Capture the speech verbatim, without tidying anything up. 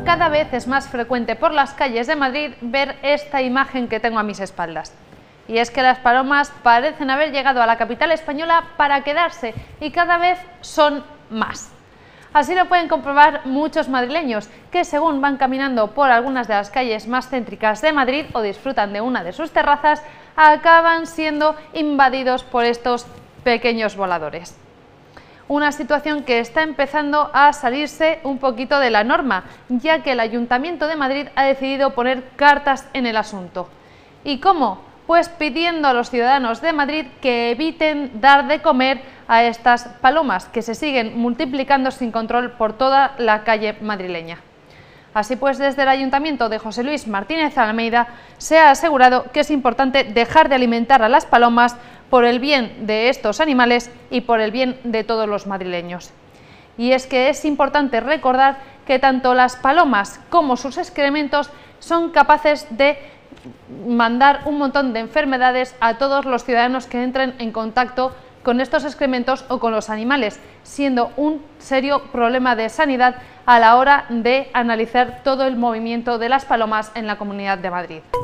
cada vez es más frecuente por las calles de Madrid ver esta imagen que tengo a mis espaldas. Y es que las palomas parecen haber llegado a la capital española para quedarse y cada vez son más. Así lo pueden comprobar muchos madrileños que, según van caminando por algunas de las calles más céntricas de Madrid o disfrutan de una de sus terrazas, acaban siendo invadidos por estos pequeños voladores. Una situación que está empezando a salirse un poquito de la norma, ya que el Ayuntamiento de Madrid ha decidido poner cartas en el asunto. ¿Y cómo? Pues pidiendo a los ciudadanos de Madrid que eviten dar de comer a estas palomas que se siguen multiplicando sin control por toda la calle madrileña. Así pues, desde el Ayuntamiento de José Luis Martínez Almeida se ha asegurado que es importante dejar de alimentar a las palomas por el bien de estos animales y por el bien de todos los madrileños. Y es que es importante recordar que tanto las palomas como sus excrementos son capaces de mandar un montón de enfermedades a todos los ciudadanos que entren en contacto con estos excrementos o con los animales, siendo un serio problema de sanidad a la hora de analizar todo el movimiento de las palomas en la Comunidad de Madrid.